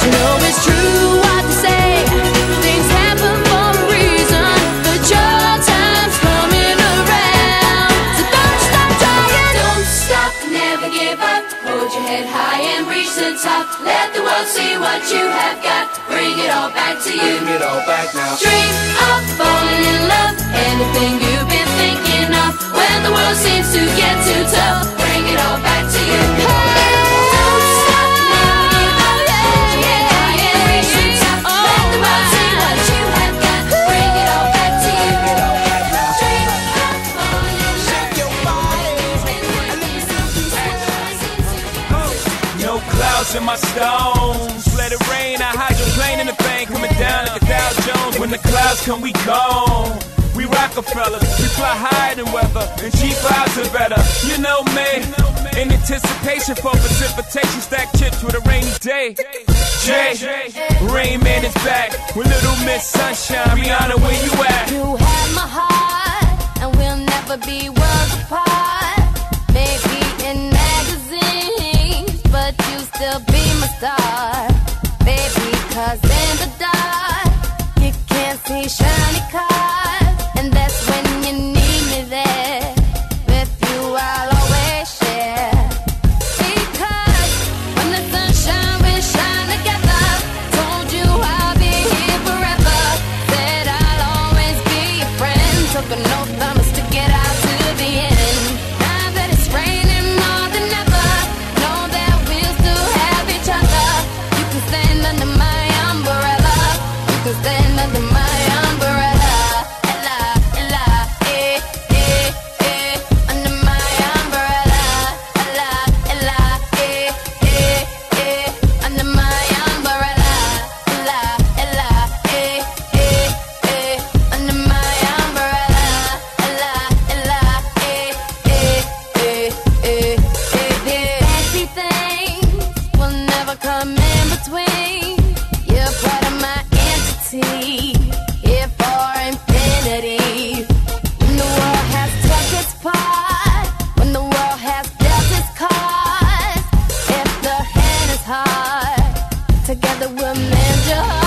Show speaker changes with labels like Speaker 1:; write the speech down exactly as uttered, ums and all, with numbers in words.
Speaker 1: You know it's true what they say, things happen for a reason, but your time's coming around. So don't stop trying. Don't stop, never give up. Hold your head high and reach the top. Let the world see what you have got. Bring it all back to you.
Speaker 2: Bring it all back now.
Speaker 1: Dream of falling in love, anything you've been thinking of. When the world seems to get too tough, bring it all back to you. Don't stop, never give up. Hold your head high and reach the top. Let the world see what you have got. Bring it all back to you. Dream of falling in love.
Speaker 2: Shake your body.
Speaker 3: No clouds in my stones. Let it rain, I hydroplane in the bank, coming down like a Dow Jones. When the clouds come, we gone. We Rockefellers, we fly higher than weather, and cheap vibes are better. You know me, in anticipation for precipitation, stack chips with a rainy day. Jay, Rain Man is back with Little Miss Sunshine. Rihanna, where you at?
Speaker 1: You have my heart, and we'll never be worlds apart. Maybe in magazines, but you still be my star. Baby, cause in the dark, you can't see shiny cars. And that's when you need me there. With you I'll always share. Because when the sunshine will shine together, told you I'll be here forever. Said I'll always be your friend. Took an oath I'ma stick it out to the end. Now that it's raining more than ever, know that we'll still have each other. You can stand under my umbrella. You can stand under my umbrella. Ella, Ella, eh, eh, eh, under my umbrella. Ella, Ella, eh, eh, eh, under my umbrella. Ella, Ella, eh, eh, eh, under my umbrella. Ella, Ella, eh, eh, eh, eh, eh, eh. Fancy things will never come in between. You're part of my entity, here for infinity. When the world has took its part, when the world has dealt its cards, if the hand is hard, together we'll mend your heart.